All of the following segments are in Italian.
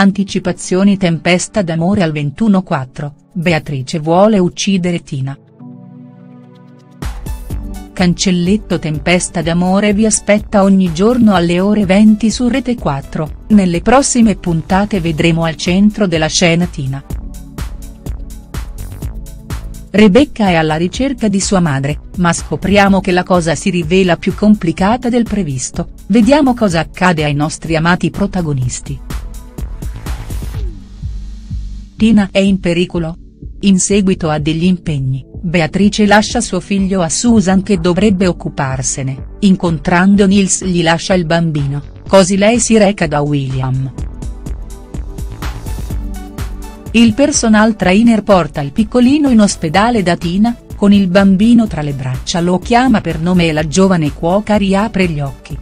Anticipazioni Tempesta d'amore al 21:04, Beatrice vuole uccidere Tina. Cancelletto Tempesta d'amore vi aspetta ogni giorno alle ore 20 su Rete 4, nelle prossime puntate vedremo al centro della scena Tina. Rebecca è alla ricerca di sua madre, ma scopriamo che la cosa si rivela più complicata del previsto, vediamo cosa accade ai nostri amati protagonisti. Tina è in pericolo? In seguito a degli impegni, Beatrice lascia suo figlio a Susan che dovrebbe occuparsene, incontrando Nils gli lascia il bambino, così lei si reca da William. Il personal trainer porta il piccolino in ospedale da Tina, con il bambino tra le braccia lo chiama per nome e la giovane cuoca riapre gli occhi.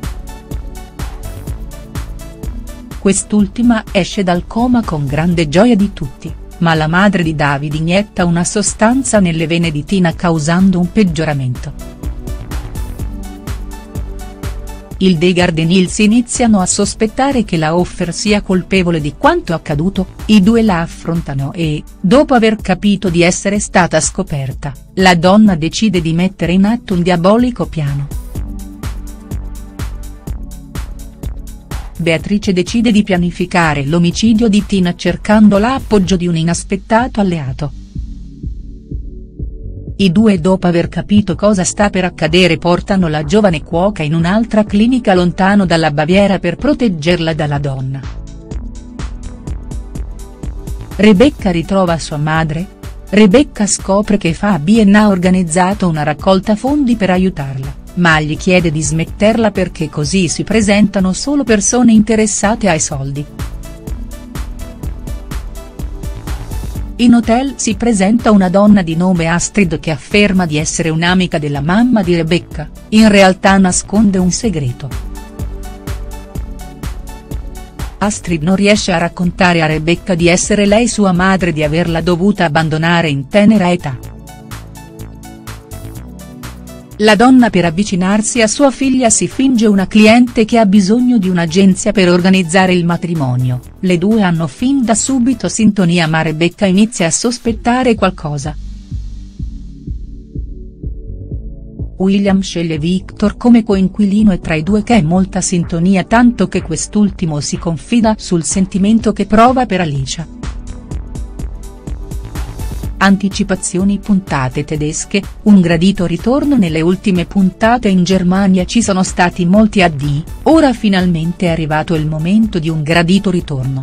Quest'ultima esce dal coma con grande gioia di tutti, ma la madre di David inietta una sostanza nelle vene di Tina causando un peggioramento. Hildegard e Nils iniziano a sospettare che la Hofer sia colpevole di quanto accaduto, i due la affrontano e, dopo aver capito di essere stata scoperta, la donna decide di mettere in atto un diabolico piano. Beatrice decide di pianificare l'omicidio di Tina cercando l'appoggio di un inaspettato alleato. I due dopo aver capito cosa sta per accadere portano la giovane cuoca in un'altra clinica lontano dalla Baviera per proteggerla dalla donna. Rebecca ritrova sua madre? Rebecca scopre che Fabian ha organizzato una raccolta fondi per aiutarla, ma gli chiede di smetterla perché così si presentano solo persone interessate ai soldi. In hotel si presenta una donna di nome Astrid che afferma di essere un'amica della mamma di Rebecca, in realtà nasconde un segreto. Astrid non riesce a raccontare a Rebecca di essere lei sua madre e di averla dovuta abbandonare in tenera età. La donna per avvicinarsi a sua figlia si finge una cliente che ha bisogno di un'agenzia per organizzare il matrimonio, le due hanno fin da subito sintonia ma Rebecca inizia a sospettare qualcosa. William sceglie Victor come coinquilino e tra i due c'è molta sintonia tanto che quest'ultimo si confida sul sentimento che prova per Alicia. Anticipazioni puntate tedesche, un gradito ritorno nelle ultime puntate in Germania ci sono stati molti addii, ora finalmente è arrivato il momento di un gradito ritorno.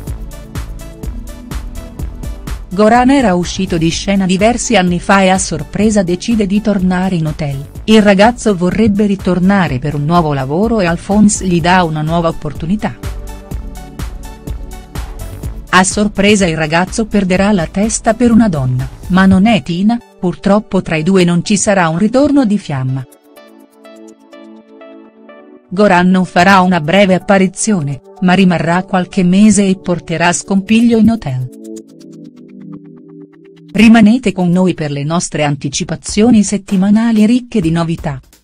Goran era uscito di scena diversi anni fa e a sorpresa decide di tornare in hotel, il ragazzo vorrebbe ritornare per un nuovo lavoro e Alphonse gli dà una nuova opportunità. A sorpresa il ragazzo perderà la testa per una donna, ma non è Tina, purtroppo tra i due non ci sarà un ritorno di fiamma. Goran non farà una breve apparizione, ma rimarrà qualche mese e porterà scompiglio in hotel. Rimanete con noi per le nostre anticipazioni settimanali ricche di novità.